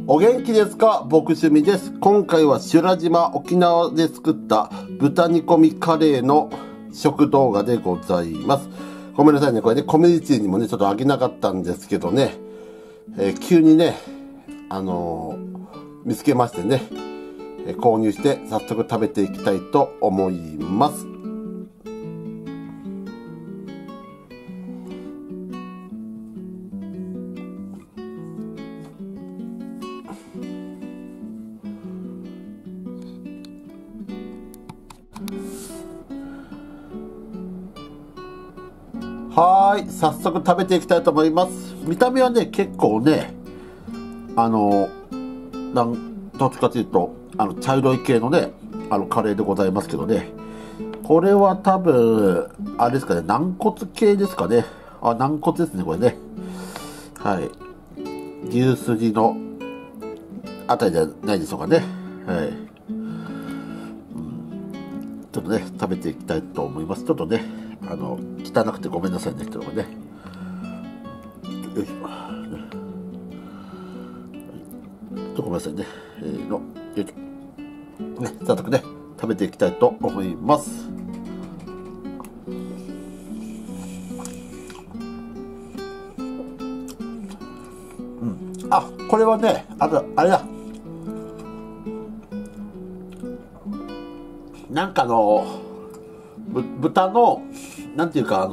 お元気ですか？僕趣味です。今回は修羅島沖縄で作った豚煮込みカレーの食動画でございます。ごめんなさいね。これね、コミュニティにもね、ちょっとあげなかったんですけどね、急にね、見つけましてね、購入して早速食べていきたいと思います。はい、早速食べていきたいと思います。見た目はね、結構ね、どっちかというと、茶色い系のね、カレーでございますけどね。これは多分、あれですかね、軟骨系ですかね。あ、軟骨ですね、これね。はい。牛すじのあたりじゃないでしょうかね。はい。ちょっとね、食べていきたいと思います。ちょっとね、汚くてごめんなさいね、ちょっとね。よいしょ。ごめんなさいね。よいしょ。ね、早速ね、食べていきたいと思います。あ、これはね、あれだ。なんか豚の、なんていうか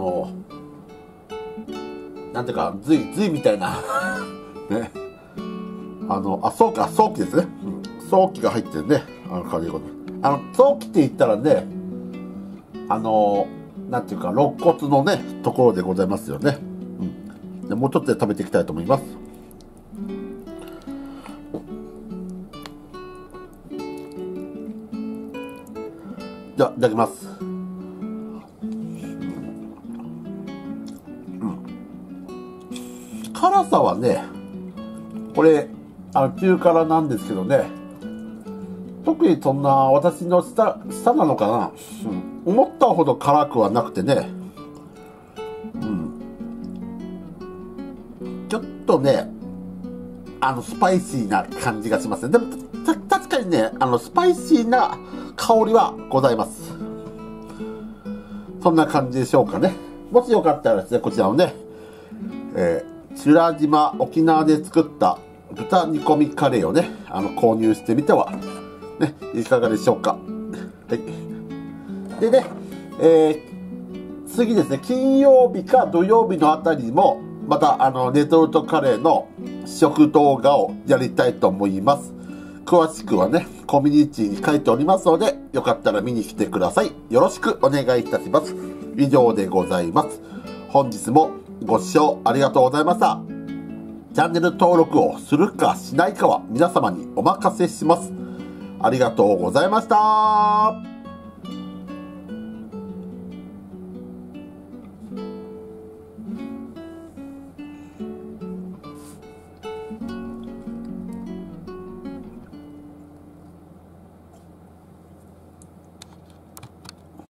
なんていうか、髄みたいな。ね。早期ですね。早期が入ってるね。カレー粉。早期って言ったらね、なんていうか、肋骨のね、ところでございますよね。でもうちょっとで食べていきたいと思います。じゃあ、いただきます。辛さはね、これ、中辛なんですけどね、特にそんな私の舌なのかな、思ったほど辛くはなくてね、ちょっとね、スパイシーな感じがしますね。でも、確かにね、スパイシーな香りはございます。そんな感じでしょうかね。もしよかったらですね、こちらをね、修羅島沖縄で作った豚煮込みカレーをね、購入してみては、ね、いかがでしょうか。はい。でね、次ですね、金曜日か土曜日のあたりも、また、レトルトカレーの食動画をやりたいと思います。詳しくはね、コミュニティに書いておりますので、よかったら見に来てください。よろしくお願いいたします。以上でございます。本日もご視聴ありがとうございました。チャンネル登録をするかしないかは皆様にお任せします。ありがとうございました。